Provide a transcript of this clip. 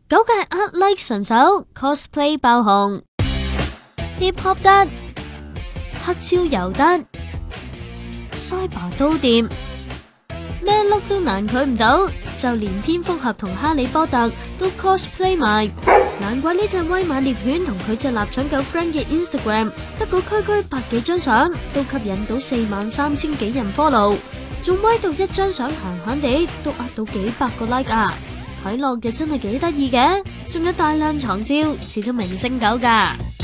狗界 art like 神手 cosplay 爆紅 ，hip hop 得，黑超又得 ，cyber 都掂，咩 look 都難佢唔到，就連蝙蝠俠同哈利波特都 cosplay 埋。難怪呢隻威馬獵犬同佢隻臘腸狗 friend 嘅 Instagram 得個區百幾張相，都吸引到43000幾人 follow， 仲威到一張相閒地都呃到幾百個 like 啊！睇落又真係幾得意嘅，仲有大量藏照，似咗明星狗㗎。